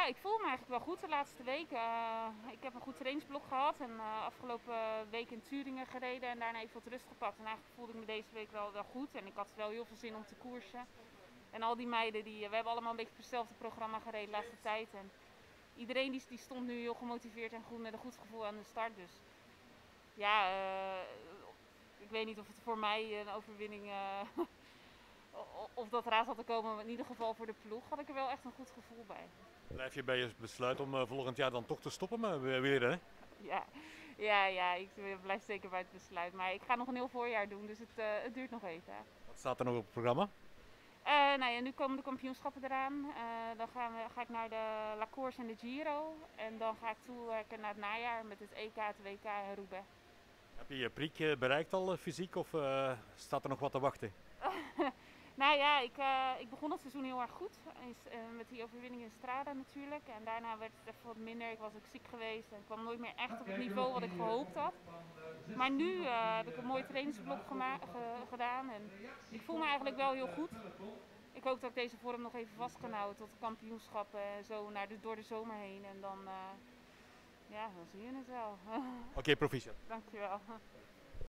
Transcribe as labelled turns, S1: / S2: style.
S1: Ja, ik voel me eigenlijk wel goed de laatste weken. Ik heb een goed trainingsblok gehad en afgelopen week in Turingen gereden en daarna even wat rust gepakt. En eigenlijk voelde ik me deze week wel goed en ik had wel heel veel zin om te koersen. En al die meiden, we hebben allemaal een beetje op hetzelfde programma gereden de laatste tijd. En iedereen die stond nu heel gemotiveerd en goed met een goed gevoel aan de start. Dus ja, ik weet niet of het voor mij een overwinning, of dat eraan zal te komen. Maar in ieder geval voor de ploeg had ik er wel echt een goed gevoel bij.
S2: Blijf je bij je besluit om volgend jaar dan toch te stoppen, maar weer hè?
S1: Ja, ja, ik blijf zeker bij het besluit. Maar ik ga nog een heel voorjaar doen, dus het duurt nog even.
S2: Wat staat er nog op het programma?
S1: Nou ja, nu komen de kampioenschappen eraan. Dan ga ik naar de La Course en de Giro. En dan ga ik toewerken naar het najaar met het EK, het WK en Roubaix.
S2: Heb je je piek bereikt al fysiek of staat er nog wat te wachten?
S1: Nou ja, ik begon het seizoen heel erg goed. Met die overwinning in Strada natuurlijk. En daarna werd het even wat minder. Ik was ook ziek geweest en kwam nooit meer echt op het niveau wat ik gehoopt had. Maar nu heb ik een mooi trainingsblok gedaan. En ik voel me eigenlijk wel heel goed. Ik hoop dat ik deze vorm nog even vast kan houden tot de kampioenschappen en zo door de zomer heen. En dan, ja, dan zie je het wel.
S2: Oké, proficiat.
S1: Dankjewel.